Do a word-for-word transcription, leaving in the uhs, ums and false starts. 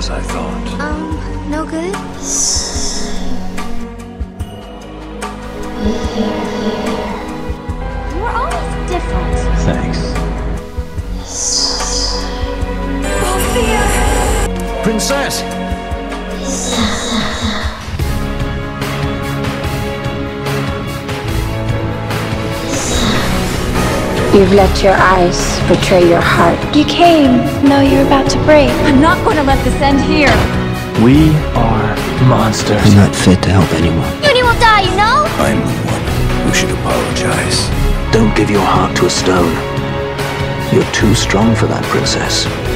as I thought. Um, no good? You were always different. Thanks. Princess! You've let your eyes betray your heart. You came. Now you're about to break. I'm not going to let this end here. We are monsters. I'm not fit to help anyone. Uni will die, you know? I'm the one who should apologize. Don't give your heart to a stone. You're too strong for that, Princess.